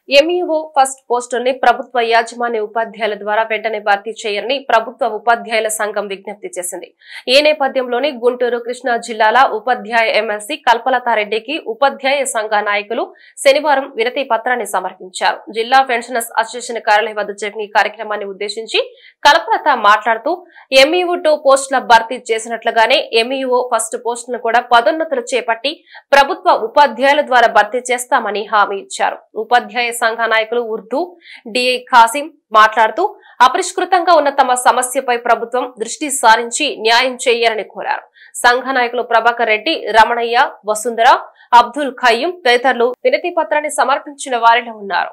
MEO first పోస్టుల్ని ప్రభుత్వ యాజమాన్య ఉపాధ్యాయుల ద్వారా వెంటనే భర్తీ చేయాలని ప్రభుత్వ ఉపాధ్యాయుల సంఘం విజ్ఞప్తి చేసింది. ఈ నేపథ్యంలోని గుంటూరు కృష్ణా జిల్లాల ఉపాధ్యాయ ఎమ్మెల్సీ కల్పలతారెడ్డికి ఉపాధ్యాయ సంఘ నాయకులు శనివారం వినతి పత్రాన్ని సమర్పించారు. జిల్లా పెన్షనర్స్ అసోసియేషన్ కార్యాలయం వద్ద జరిగిన ఈ కార్యక్రమాన్ని ఉద్దేశించి కల్పలత మాట్లాడుతూ ఎంఈఓ 2 పోస్టుల భర్తీ చేసినట్లుగానే ఎంఈఓ ఫస్ట్ పోస్టులను కూడా పదోన్నతులు చేపట్టి ప్రభుత్వ ఉపాధ్యాయుల ద్వారా భర్తీ చేస్తామని హామీ ఇచ్చారు. ఉపాధ్యాయ సంఘ నాయకులు ఉర్దూ డిఐ ఖాసిం మాట్లాడుతూ అపరిష్కృతంగా ఉన్న తమ సమస్యపై ప్రభుత్వం దృష్టి సారించి న్యాయం చేయాలని కోరారు. సంఘ నాయకులు ప్రభాకర్ రెడ్డి, రమణయ్య, వసుంధర, అబ్దుల్ ఖయ్యూం తదితరులు వినతి పత్రాన్ని సమర్పించిన వారిలో ఉన్నారు.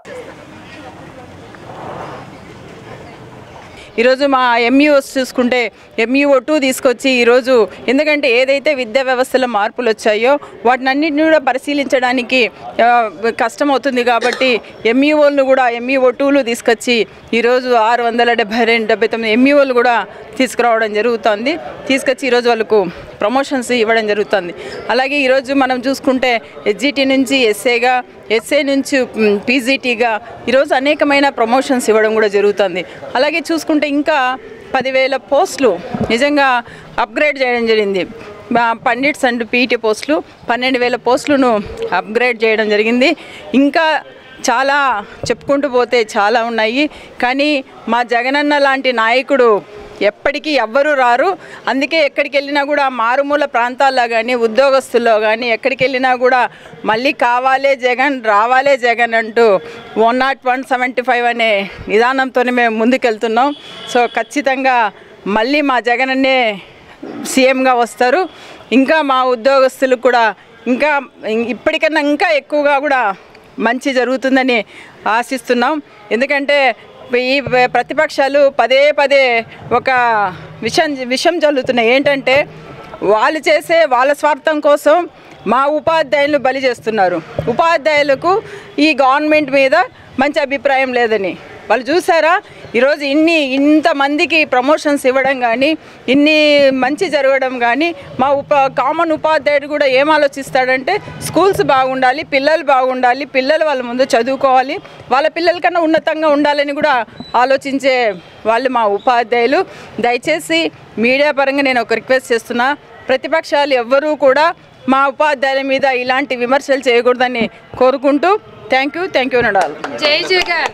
ఈరోజు మా ఎంఈఓస్ చూసుకుంటే ఎంఈఓ 2 తీసుకొచ్చి ఈరోజు ఎందుకంటే ఏదైతే విద్యా వ్యవస్థలో మార్పులు వచ్చాయో వాటినన్నింటినీ కూడా పరిశీలించడానికి కష్టం అవుతుంది కాబట్టి ఎంఈఓలను కూడా ఎంఈఓ 2లు తీసుకొచ్చి ఈరోజు 679 ఎంఈఓలు కూడా తీసుకురావడం జరుగుతుంది. తీసుకొచ్చి ఈరోజు వాళ్ళకు ప్రమోషన్స్ ఇవ్వడం జరుగుతుంది. అలాగే ఈరోజు మనం చూసుకుంటే హెచ్జిటి నుంచి ఎస్ఏగా, ఎస్ఏ నుంచి పీజీటీగా ఈరోజు అనేకమైన ప్రమోషన్స్ ఇవ్వడం కూడా జరుగుతుంది. అలాగే చూసుకుంటే ఇంకా 10,000 పోస్టులు నిజంగా అప్గ్రేడ్ చేయడం జరిగింది. పండిట్స్ అండ్ పీఈటీ పోస్టులు 12,000 పోస్టులను అప్గ్రేడ్ చేయడం జరిగింది. ఇంకా చాలా చెప్పుకుంటూ పోతే చాలా ఉన్నాయి. కానీ మా జగనన్న లాంటి నాయకుడు ఎప్పటికీ ఎవ్వరూ రారు. అందుకే ఎక్కడికి వెళ్ళినా కూడా మారుమూల ప్రాంతాల్లో కానీ ఉద్యోగస్తుల్లో కానీ ఎక్కడికి వెళ్ళినా కూడా మళ్ళీ కావాలే జగన్, రావాలే జగన్ అంటూ 101-175 అనే విధానంతోనే మేము ముందుకెళ్తున్నాం. సో ఖచ్చితంగా మళ్ళీ మా జగనన్నే సీఎంగా వస్తారు. ఇంకా మా ఉద్యోగస్తులు కూడా ఇంకా ఇప్పటికన్నా ఇంకా ఎక్కువగా కూడా మంచి జరుగుతుందని ఆశిస్తున్నాం. ఎందుకంటే ఈ ప్రతిపక్షాలు పదే ఒక విషం చల్లుతున్నాయి. ఏంటంటే వాళ్ళు చేసే వాళ్ళ స్వార్థం కోసం మా ఉపాధ్యాయులను బలి చేస్తున్నారు. ఉపాధ్యాయులకు ఈ గవర్నమెంట్ మీద మంచి అభిప్రాయం లేదని వాళ్ళు చూసారా. ఈరోజు ఇంతమందికి ప్రమోషన్స్ ఇవ్వడం కానీ ఇన్ని మంచి జరగడం కానీ మా కామన్ ఉపాధ్యాయుడు కూడా ఏం ఆలోచిస్తాడంటే స్కూల్స్ బాగుండాలి, పిల్లలు బాగుండాలి, పిల్లలు వాళ్ళ ముందు చదువుకోవాలి, వాళ్ళ పిల్లల కన్నా ఉన్నతంగా ఉండాలని కూడా ఆలోచించే వాళ్ళు మా ఉపాధ్యాయులు. దయచేసి మీడియా పరంగా నేను ఒక రిక్వెస్ట్ చేస్తున్నా, ప్రతిపక్షాలు ఎవ్వరూ కూడా మా ఉపాధ్యాయుల మీద ఇలాంటి విమర్శలు చేయకూడదని కోరుకుంటూ థ్యాంక్ యూ నడాలి. జై జగన్.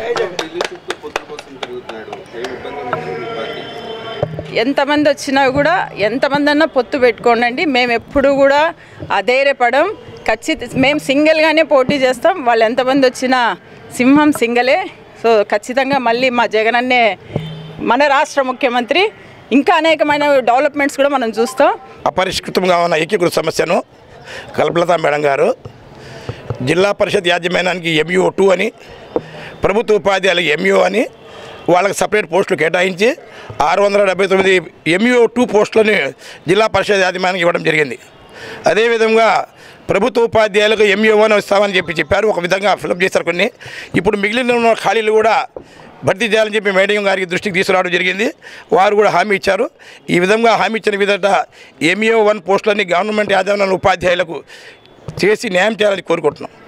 ఎంతమంది వచ్చినా కూడా ఎంతమంది అన్నా పొత్తు పెట్టుకోండి. మేము ఎప్పుడు కూడా అధైర్యపడం. మేము సింగిల్గానే పోటీ చేస్తాం. వాళ్ళు ఎంతమంది వచ్చినా సింహం సింగలే. సో ఖచ్చితంగా మళ్ళీ మా జగనన్నే మన రాష్ట్ర ముఖ్యమంత్రి. ఇంకా అనేకమైన డెవలప్మెంట్స్ కూడా మనం చూస్తాం. అపరిష్కృతంగా ఉన్న ఏకీకృత సమస్యను కల్పలత మేడం గారు జిల్లా పరిషత్ యాజమాన్యానికి ఎంఈఓ 2 అని, ప్రభుత్వ ఉపాధ్యాయులకు ఎంఈఓ అని వాళ్ళకి సపరేట్ పోస్టులు కేటాయించి 679 ఎంఈఓ 2 పోస్టులని జిల్లా పరిషత్ యాజమాన్యానికి ఇవ్వడం జరిగింది. అదేవిధంగా ప్రభుత్వ ఉపాధ్యాయులకు ఎంఈఓ 1 ఇస్తామని చెప్పారు. ఒక విధంగా ఫిలప్ చేశారు కొన్ని. ఇప్పుడు మిగిలిన ఖాళీలు కూడా భర్తీ చేయాలని చెప్పి మేడం గారికి దృష్టికి తీసుకురావడం జరిగింది. వారు కూడా హామీ ఇచ్చారు. ఈ విధంగా హామీ ఇచ్చిన విధంగా ఎంఈఓ 1 పోస్టులని గవర్నమెంట్ యాజమాన్య ఉపాధ్యాయులకు చేసి న్యాయం చేయాలని కోరుకుంటున్నాం.